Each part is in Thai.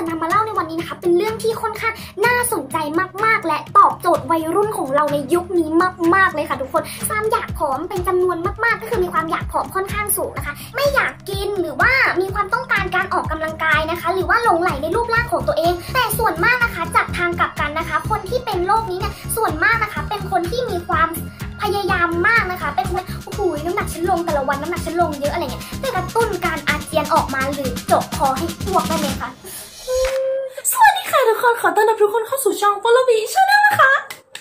นำมาเล่าในวันนี้นะคะเป็นเรื่องที่ค่อนข้างน่าสนใจมากๆและตอบโจทย์วัยรุ่นของเราในยุคนี้มากๆเลยค่ะทุกคนความอยากผอมเป็นจำนวนมากๆก็คือมีความอยากผอมค่อนข้างสูงนะคะไม่อยากกินหรือว่ามีความต้องการการออกกำลังกายนะคะหรือว่าหลงไหลในรูปร่างของตัวเองแต่ส่วนมากนะคะจากทางกลับกันนะคะคนที่เป็นโรคนี้เนี่ยส่วนมากนะคะเป็นคนที่มีความพยายามมากนะคะเป็นคนโอ้โหน้ำหนักฉันลงแต่ละวันน้ำหนักฉันลงเยอะอะไรเงี้ยเพื่อกระตุ้นการอาเจียนออกมาหรือเจาะคอให้อ้วกได้ไหมคะสวัสดีค่ะทุกคนขอต้อนรับทุกคนเข้าสู่ช่อง Follow Me Channel นะคะ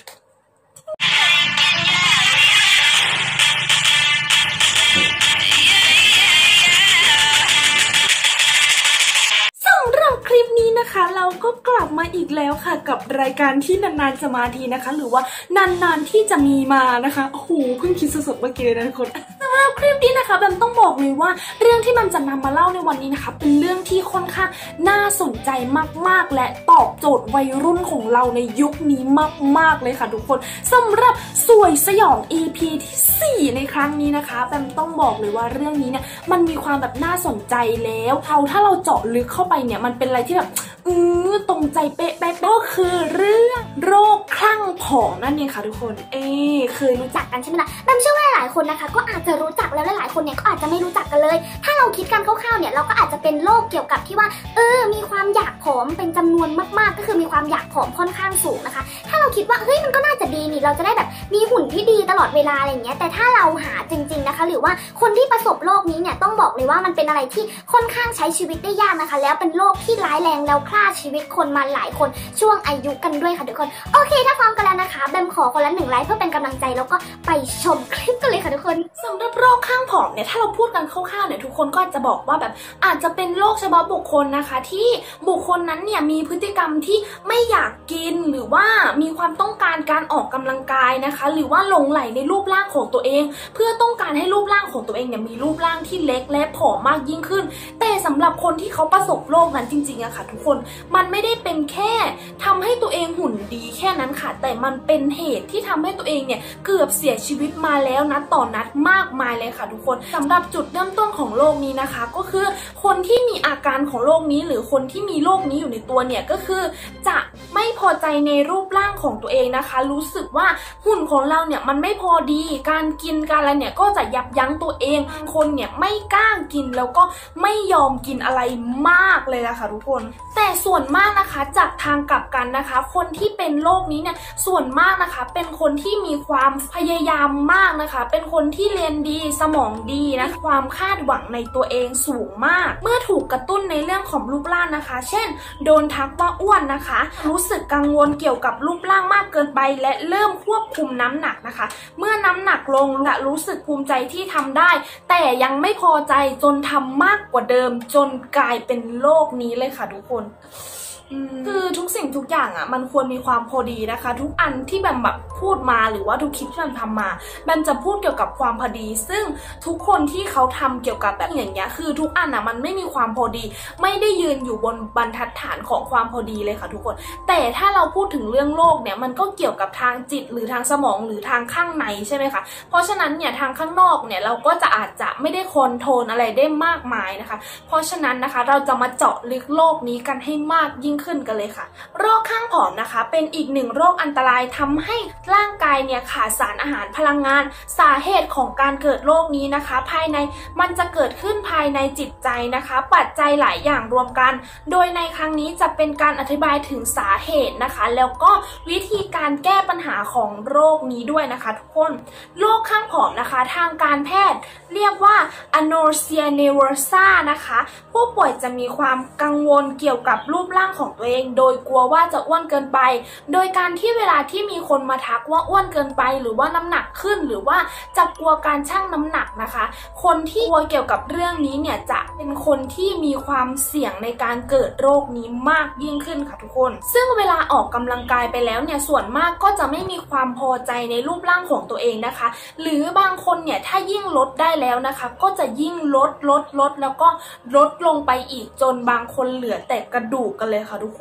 สำหรับคลิปนี้นะคะเราก็กลับมาอีกแล้วค่ะกับรายการที่นานๆจะมาทีนะคะหรือว่านานๆที่จะมีมานะคะโอ้โหเพิ่งคิดสดๆเมื่อกี้เลยนะทุกคนสำหรับคลิปนี้นะคะแบมต้องบอกเลยว่าเรื่องที่มันจะนำมาเล่าในวันนี้นะคะเป็นเรื่องที่ค่อนข้างน่าสนใจมากๆและตอบโจทย์วัยรุ่นของเราในยุคนี้มากๆเลยค่ะทุกคนสำหรับสวยสยอง EP ที่4ในครั้งนี้นะคะแบมต้องบอกเลยว่าเรื่องนี้เนี่ยมันมีความแบบน่าสนใจแล้วถ้าเราเจาะลึกเข้าไปเนี่ยมันเป็นอะไรที่แบบตรงใจเป๊ะๆก็คือเรื่องโรคคลั่งผอมนั่นเองค่ะทุกคนเคยรู้จักกันใช่ไหมล่ะแบมเชื่อว่าหลายคนนะคะก็อาจจะรู้จักแล้วหลายคนเนี่ยก็อาจจะไม่รู้จักกันเลยถ้าเราคิดกันคร่าวๆเนี่ยเราก็อาจจะเป็นโรคเกี่ยวกับที่ว่ามีความอยากผอมเป็นจำนวนมากๆก็คือมีความอยากผอมค่อนข้างสูงนะคะถ้าเราคิดว่าเฮ้ยมันก็น่าจะดีนี่เราจะได้แบบมีหุ่นที่ดีตลอดเวลาอะไรอย่างเงี้ยแต่ถ้าเราหาจริงๆนะคะหรือว่าคนที่ประสบโรคนี้เนี่ยต้องบอกเลยว่ามันเป็นอะไรที่ค่อนข้างใช้ชีวิตได้ยากนะคะแล้วเป็นโรคที่ร้ายแรงแล้วฆ่าชีวิตคนมาหลายคนช่วงอายุกันด้วยค่ะทุกคนโอเคถ้าพร้อมกันแล้วนะคะแบมขอคนละ1 ไลค์เพื่อเป็นกำลังใจแล้วก็ไปชมคลิปกันเลยค่ะทุกคนสำหรับโรคคลั่งผอมเนี่ยถ้าเราพูดกันคร่าวๆเนี่ยทุกคนก็อาจจะบอกว่าแบบอาจจะเป็นโรคเฉพาะบุคคลนะคะที่บุคคลนั้นเนี่ยมีพฤติกรรมที่ไม่อยากกินหรือว่ามีความต้องการการออกกำลังกายนะคะหรือว่าหลงไหลในรูปร่างของตัวเองเพื่อต้องการให้รูปร่างของตัวเองเนี่ยมีรูปร่างที่เล็กและผอมมากยิ่งขึ้นแต่สำหรับคนที่เขาประสบโรคนั้นจริงๆอะค่ะทุกคนมันไม่ได้เป็นแค่ทำให้ตัวเองหุ่นดีแค่นั้นค่ะแต่มันเป็นเหตุที่ทำให้ตัวเองเนี่ยเกือบเสียชีวิตมาแล้วนัดต่อนัดมากมายเลยค่ะทุกคนสำหรับจุดเริ่มต้นของโรคนี้นะคะก็คือคนที่มีอาการของโรคนี้หรือคนที่มีโรคนี้อยู่ในตัวเนี่ยก็คือจะไม่พอใจในรูปร่างของตัวเองนะคะรู้สึกว่าหุ่นของเราเนี่ยมันไม่พอดีการกินการอะไรเนี่ยก็จะยับยั้งตัวเองคนเนี่ยไม่กล้ากินแล้วก็ไม่ยอมกินอะไรมากเลยนะคะทุกคนแต่ส่วนมากนะคะจากทางกลับกันนะคะคนที่เป็นโรคนี้เนี่ยส่วนมากนะคะเป็นคนที่มีความพยายามมากนะคะเป็นคนที่เรียนดีสมองดีนะความคาดหวังในตัวเองสูงมากเมื่อถูกกระตุ้นในเรื่องของรูปร่างนะคะเช่นโดนทักว่าอ้วนนะคะรู้สึกกังวลเกี่ยวกับรูปร่างมากเกินไปและเริ่มควบคุมน้ำหนักนะคะเมื่อน้ำหนักลงจะรู้สึกภูมิใจที่ทำได้แต่ยังไม่พอใจจนทำมากกว่าเดิมจนกลายเป็นโรคนี้เลยค่ะทุกคนคือทุกสิ่งทุกอย่างอ่ะมันควรมีความพอดีนะคะทุกอันที่แบบพูดมาหรือว่าทุกคลิปที่มันทำมามันจะพูดเกี่ยวกับความพอดีซึ่งทุกคนที่เขาทำเกี่ยวกับแบบอย่างเงี้ยคือทุกอันอ่ะมันไม่มีความพอดีไม่ได้ยืนอยู่บนบรรทัดฐานของความพอดีเลยค่ะทุกคนแต่ถ้าเราพูดถึงเรื่องโรคเนี่ยมันก็เกี่ยวกับทางจิตหรือทางสมองหรือทางข้างในใช่ไหมคะเพราะฉะนั้นเนี่ยทางข้างนอกเนี่ยเราก็จะอาจจะไม่ได้คอนโทรลอะไรได้มากมายนะคะเพราะฉะนั้นนะคะเราจะมาเจาะลึกโรคนี้กันให้มากยิ่งขึ้นกันเลยค่ะโรคคลั่งผอมนะคะเป็นอีกหนึ่งโรคอันตรายทำให้ร่างกายเนี่ยขาดสารอาหารพลังงานสาเหตุของการเกิดโรคนี้นะคะภายในมันจะเกิดขึ้นภายในจิตใจนะคะปัจจัยหลายอย่างรวมกันโดยในครั้งนี้จะเป็นการอธิบายถึงสาเหตุนะคะแล้วก็วิธีการแก้ปัญหาของโรคนี้ด้วยนะคะทุกคนโรคคลั่งผอมนะคะทางการแพทย์เรียกว่า anorexia nervosa นะคะผู้ป่วยจะมีความกังวลเกี่ยวกับรูปร่างของตัวเองโดยกลัวว่าจะอ้วนเกินไปโดยการที่เวลาที่มีคนมาทักว่าอ้วนเกินไปหรือว่าน้ำหนักขึ้นหรือว่าจะกลัวการชั่งน้ำหนักนะคะคนที่กลัวเกี่ยวกับเรื่องนี้เนี่ยจะเป็นคนที่มีความเสี่ยงในการเกิดโรคนี้มากยิ่งขึ้นค่ะทุกคนซึ่งเวลาออกกำลังกายไปแล้วเนี่ยส่วนมากก็จะไม่มีความพอใจในรูปร่างของตัวเองนะคะหรือบางคนเนี่ยถ้ายิ่งลดได้แล้วนะคะก็จะยิ่งลดแล้วก็ลดลงไปอีกจนบางคนเหลือแต่กระดูกกันเลยค่ะทุกคน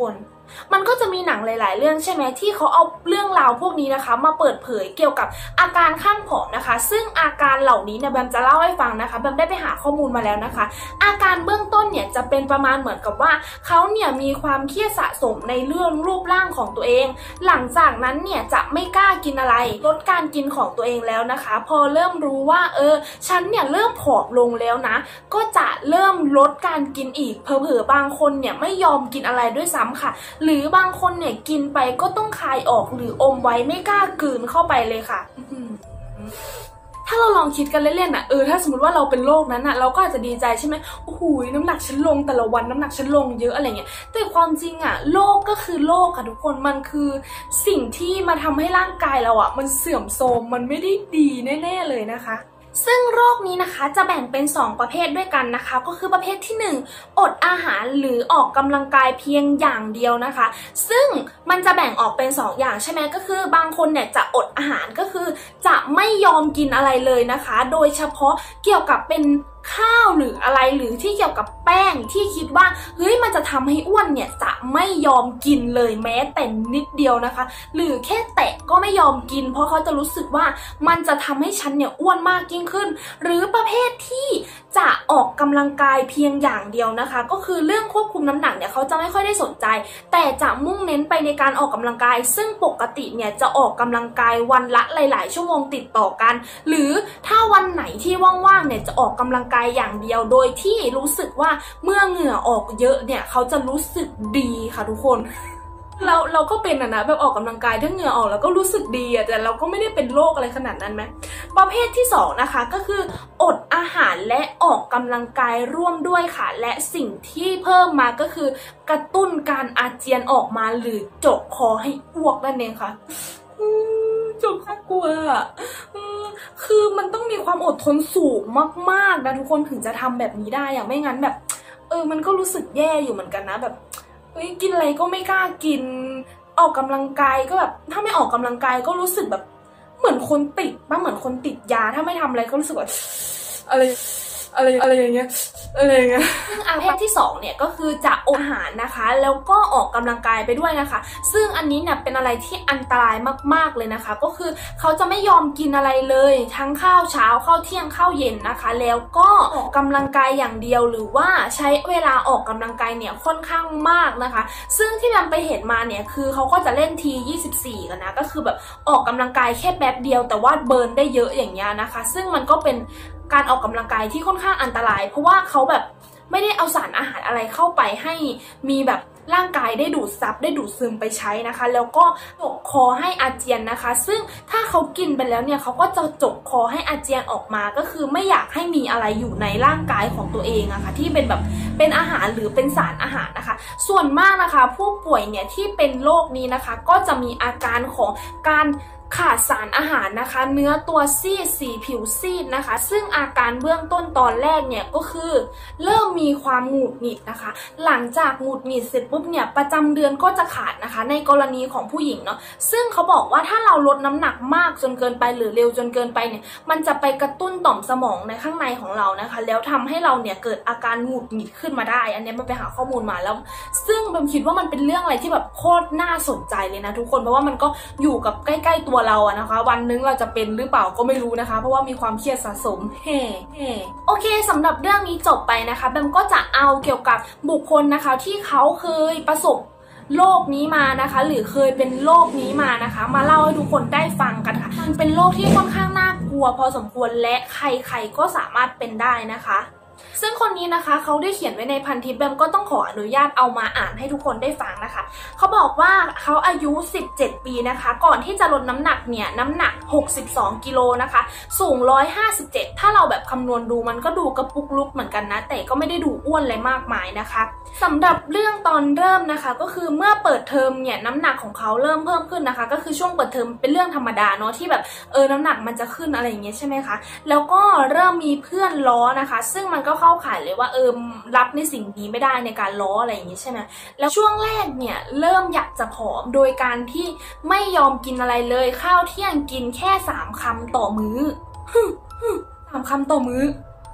มันก็จะมีหนังหลายๆเรื่องใช่ไหมที่เขาเอาเรื่องราวพวกนี้นะคะมาเปิดเผยเกี่ยวกับอาการข้างผอมนะคะซึ่งอาการเหล่านี้เนี่ยแบมจะเล่าให้ฟังนะคะแบมได้ไปหาข้อมูลมาแล้วนะคะอาการเบื้องต้นเนี่ยจะเป็นประมาณเหมือนกับว่าเขาเนี่ยมีความเครียดสะสมในเรื่องรูปร่างของตัวเองหลังจากนั้นเนี่ยจะไม่กล้ากินอะไรลดการกินของตัวเองแล้วนะคะพอเริ่มรู้ว่าฉันเนี่ยเริ่มผอมลงแล้วนะก็จะเริ่มลดการกินอีกเผลอๆบางคนเนี่ยไม่ยอมกินอะไรด้วยซ้ำค่ะหรือบางคนเนี่ยกินไปก็ต้องคายออกหรืออมไว้ไม่กล้ากลืนเข้าไปเลยค่ะถ้าเราลองคิดกันเล่นๆถ้าสมมติว่าเราเป็นโรคนั้นเราก็อาจจะดีใจใช่ไหมโอ้โหน้ำหนักฉันลงแต่ละวันน้ำหนักฉันลงเยอะอะไรเงี้ยแต่ความจริงโรคก็คือโรคค่ะทุกคนมันคือสิ่งที่มาทำให้ร่างกายเรามันเสื่อมโทรมมันไม่ได้ดีแน่ๆเลยนะคะซึ่งโรคนี้นะคะจะแบ่งเป็น2ประเภทด้วยกันนะคะก็คือประเภทที่1อดอาหารหรือออกกำลังกายเพียงอย่างเดียวนะคะซึ่งมันจะแบ่งออกเป็น2อย่างใช่ไหมก็คือบางคนเนี่ยจะอดอาหารก็คือจะไม่ยอมกินอะไรเลยนะคะโดยเฉพาะเกี่ยวกับเป็นข้าวหรืออะไรหรือที่เกี่ยวกับแป้งที่คิดว่าเฮ้ยมันจะทำให้อ้วนเนี่ยจะไม่ยอมกินเลยแม้แต่นิดเดียวนะคะหรือแค่แตะก็ไม่ยอมกินเพราะเขาจะรู้สึกว่ามันจะทำให้ฉันเนี่ยอ้วนมากยิ่งขึ้นหรือประเภทที่จะออกกำลังกายเพียงอย่างเดียวนะคะก็คือเรื่องควบคุมน้ำหนักเนี่ยเขาจะไม่ค่อยได้สนใจแต่จะมุ่งเน้นไปในการออกกำลังกายซึ่งปกติเนี่ยจะออกกำลังกายวันละหลายๆชั่วโมงติดต่อกันหรือถ้าวันไหนที่ว่างๆเนี่ยจะออกกำลังกายอย่างเดียวโดยที่รู้สึกว่าเมื่อเหงื่อออกเยอะเนี่ยเขาจะรู้สึกดีค่ะทุกคนเราก็เป็นนะแบบออกกำลังกายถ้าเหงื่อออกแล้วก็รู้สึกดีแต่เราก็ไม่ได้เป็นโรคอะไรขนาดนั้นไหมประเภทที่2นะคะก็คืออดอาหารและออกกำลังกายร่วมด้วยค่ะและสิ่งที่เพิ่มมาก็คือกระตุ้นการอาเจียนออกมาหรือจกคอให้อ้วกนั่นเองค่ะจบน่ากลัวคือมันต้องมีความอดทนสูงมากๆนะทุกคนถึงจะทำแบบนี้ได้อย่างไม่งั้นแบบมันก็รู้สึกแย่อยู่เหมือนกันนะแบบกินอะไรก็ไม่กล้ากินออกกำลังกายก็แบบถ้าไม่ออกกำลังกายก็รู้สึกแบบเหมือนคนติดบ้างเหมือนคนติดยาถ้าไม่ทำอะไรก็รู้สึกว่าอะไรอย่างเงี้ยซึ่งประเภทที่2เนี่ยก็คือจะอดอาหารนะคะแล้วก็ออกกำลังกายไปด้วยนะคะซึ่งอันนี้เนี่ยเป็นอะไรที่อันตรายมากๆเลยนะคะก็คือเขาจะไม่ยอมกินอะไรเลยทั้งข้าวเช้าข้าวเที่ยงข้าวเย็นนะคะแล้วก็ออกกำลังกายอย่างเดียวหรือว่าใช้เวลาออกกำลังกายเนี่ยค่อนข้างมากนะคะซึ่งที่มันไปเห็นมาเนี่ยคือเขาก็จะเล่นที24กันนะก็คือแบบออกกำลังกายแค่แป๊บเดียวแต่ว่าเบิร์นได้เยอะอย่างเงี้ยนะคะซึ่งมันก็เป็นการออกกำลังกายที่ค่อนข้างอันตรายเพราะว่าเขาแบบไม่ได้เอาสารอาหารอะไรเข้าไปให้มีแบบร่างกายได้ดูดซับได้ดูดซึมไปใช้นะคะแล้วก็จกคอให้อาเจียนนะคะซึ่งถ้าเขากินไปแล้วเนี่ยเขาก็จะจกคอให้อาเจียนออกมาก็คือไม่อยากให้มีอะไรอยู่ในร่างกายของตัวเองอะคะ่ะที่เป็นแบบเป็นอาหารหรือเป็นสารอาหารนะคะส่วนมากนะคะผู้ป่วยเนี่ยที่เป็นโรคนี้นะคะก็จะมีอาการของการขาดสารอาหารนะคะเนื้อตัวซีดสีผิวซีดนะคะซึ่งอาการเบื้องต้นตอนแรกเนี่ยก็คือเริ่มมีความหงุดหงิดนะคะหลังจากหงุดหงิดเสร็จปุ๊บเนี่ยประจำเดือนก็จะขาดนะคะในกรณีของผู้หญิงเนาะซึ่งเขาบอกว่าถ้าเราลดน้ำหนักมากจนเกินไปหรือเร็วจนเกินไปเนี่ยมันจะไปกระตุ้นต่อมสมองในข้างในของเรานะคะแล้วทำให้เราเนี่ยเกิดอาการหงุดหงิดขึ้นมาได้อันนี้มันไปหาข้อมูลมาแล้วซึ่งผมคิดว่ามันเป็นเรื่องอะไรที่แบบโคตรน่าสนใจเลยนะทุกคนเพราะว่ามันก็อยู่กับใกล้ๆตัวเราอะนะคะวันนึงเราจะเป็นหรือเปล่าก็ไม่รู้นะคะเพราะว่ามีความเครียดสะสมโอเคสำหรับเรื่องนี้จบไปนะคะแบมก็จะเอาเกี่ยวกับบุคคลนะคะที่เขาเคยประสบโรคนี้มานะคะหรือเคยเป็นโรคนี้มานะคะมาเล่าให้ทุกคนได้ฟังกันค่ะมันเป็นโรคที่ค่อนข้างน่ากลัวพอสมควรและใครๆก็สามารถเป็นได้นะคะซึ่งคนนี้นะคะเขาได้เขียนไว้ในพันทิปแบมก็ต้องขออนุญาตเอามาอ่านให้ทุกคนได้ฟังนะคะเขาบอกว่าเขาอายุ17ปีนะคะก่อนที่จะลดน้ำหนักเนี่ยน้ำหนัก62กิโลนะคะสูง157ถ้าเราแบบคำนวณดูมันก็ดูกระปุกลุกเหมือนกันนะแต่ก็ไม่ได้ดูอ้วนอะไรมากมายนะคะสำหรับเรื่องตอนเริ่มนะคะก็คือเมื่อเปิดเทอมเนี่ยน้ำหนักของเขาเริ่มเพิ่มขึ้นนะคะก็คือช่วงเปิดเทอมเป็นเรื่องธรรมดาเนาะที่แบบน้ำหนักมันจะขึ้นอะไรอย่างเงี้ยใช่ไหมคะแล้วก็เริ่มมีเพื่อนล้อนะคะซึ่งมันก็เข้าข่ายเลยว่ารับในสิ่งนี้ไม่ได้ในการล้ออะไรอย่างงี้ใช่ไหมแล้วช่วงแรกเนี่ยเริ่มอยากจะผอมโดยการที่ไม่ยอมกินอะไรเลยข้าวเที่ยงกินแค่3 คำต่อมื้อ3 คำต่อมื้อโ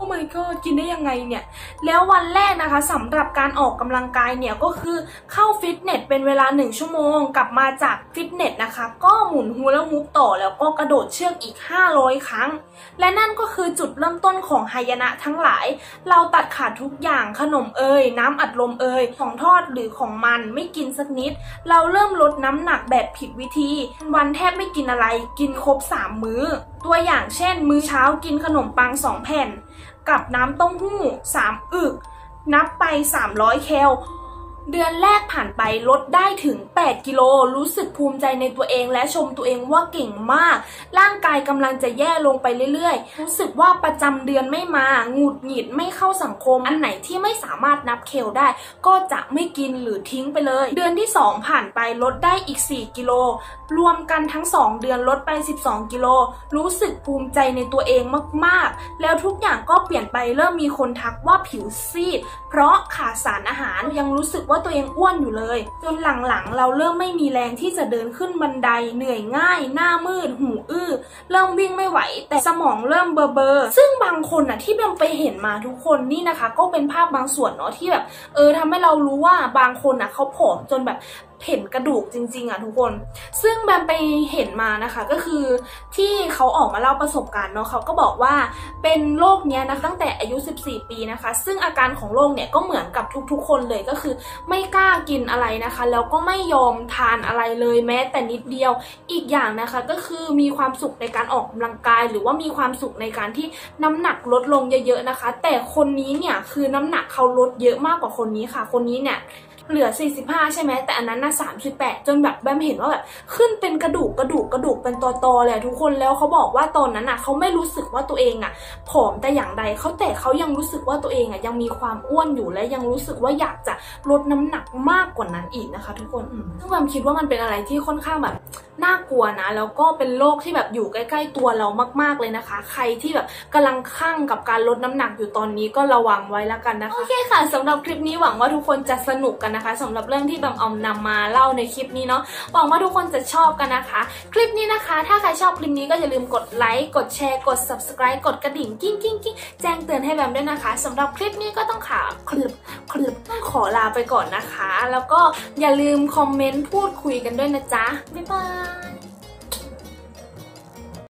โอ้ my god กินได้ยังไงเนี่ยแล้ววันแรกนะคะสำหรับการออกกำลังกายเนี่ยก็คือเข้าฟิตเนสเป็นเวลา1 ชั่วโมงกลับมาจากฟิตเนสนะคะก็หมุนฮูลาฮูปต่อแล้วก็กระโดดเชือกอีก500 ครั้งและนั่นก็คือจุดเริ่มต้นของหายนะทั้งหลายเราตัดขาดทุกอย่างขนมน้ำอัดลมของทอดหรือของมันไม่กินสักนิดเราเริ่มลดน้ำหนักแบบผิดวิธีวันแทบไม่กินอะไรกินครบ3 มื้อตัวอย่างเช่นมื้อเช้ากินขนมปัง2 แผ่นกับน้ำเต้าหู้3 อึกนับไป300 แคลเดือนแรกผ่านไปลดได้ถึง8 กิโลรู้สึกภูมิใจในตัวเองและชมตัวเองว่าเก่งมากร่างกายกำลังจะแย่ลงไปเรื่อยๆรู้สึกว่าประจำเดือนไม่มาหงุดหงิดไม่เข้าสังคมอันไหนที่ไม่สามารถนับแคลได้ก็จะไม่กินหรือทิ้งไปเลยเดือนที่2ผ่านไปลดได้อีก4 กิโลรวมกันทั้ง2 เดือนลดไป12 กิโลรู้สึกภูมิใจในตัวเองมากๆแล้วทุกอย่างก็เปลี่ยนไปเริ่มมีคนทักว่าผิวซีดเพราะขาดสารอาหารยังรู้สึกว่าตัวเองอ้วนอยู่เลยจนหลังๆเราเริ่มไม่มีแรงที่จะเดินขึ้นบันไดเหนื่อยง่ายหน้ามืดหูอื้อเริ่มวิ่งไม่ไหวแต่สมองเริ่มเบลอซึ่งบางคนอ่ะที่แบมไปเห็นมาทุกคนนี่นะคะก็เป็นภาพบางส่วนเนาะที่แบบทำให้เรารู้ว่าบางคนอ่ะเขาผอมจนแบบเห็นกระดูกจริงๆอ่ะทุกคนซึ่งแบมไปเห็นมานะคะก็คือที่เขาออกมาเล่าประสบการณ์เนาะเขาก็บอกว่าเป็นโรคเนี้ยนะตั้งแต่อายุ14 ปีนะคะซึ่งอาการของโรคเนี่ยก็เหมือนกับทุกๆคนเลยก็คือไม่กล้ากินอะไรนะคะแล้วก็ไม่ยอมทานอะไรเลยแม้แต่นิดเดียวอีกอย่างนะคะก็คือมีความสุขในการออกกำลังกายหรือว่ามีความสุขในการที่น้ำหนักลดลงเยอะๆนะคะแต่คนนี้เนี่ยคือน้ำหนักเขาลดเยอะมากกว่าคนนี้ค่ะคนนี้เนี่ยเหลือ45ใช่ไหมแต่อันนั้นน่ะ38จนแบบแบมเห็นว่าแบบขึ้นเป็นกระดูกเป็นตอๆเลยทุกคนแล้วเขาบอกว่าตอนนั้นน่ะเขาไม่รู้สึกว่าตัวเองอ่ะผอมแต่อย่างใดเขายังรู้สึกว่าตัวเองอ่ะยังมีความอ้วนอยู่และยังรู้สึกว่าอยากจะลดน้ำหนักมากกว่านั้นอีกนะคะทุกคนซึ่งแบมคิดว่ามันเป็นอะไรที่ค่อนข้างแบบน่ากลัวนะแล้วก็เป็นโรคที่แบบอยู่ใกล้ๆตัวเรามากๆเลยนะคะใครที่แบบกำลังคลั่งกับการลดน้ำหนักอยู่ตอนนี้ก็ระวังไว้แล้วกันนะคะโอเคค่ะสำหรับคลิปนี้หวังว่าทุกคนจะสนุกกันนะคะสำหรับเรื่องที่แบมเอานำมาเล่าในคลิปนี้เนาะหวังว่าทุกคนจะชอบกันนะคะคลิปนี้นะคะถ้าใครชอบคลิปนี้ก็อย่าลืมกดไลค์กดแชร์กด subscribe กดกระดิ่งกิ้งแจ้งเตือนให้แบมด้วยนะคะสำหรับคลิปนี้ก็ต้องขอลาไปก่อนนะคะแล้วก็อย่าลืมคอมเมนต์พูดคุยกันด้วยนะจ๊ะบ๊ายบาย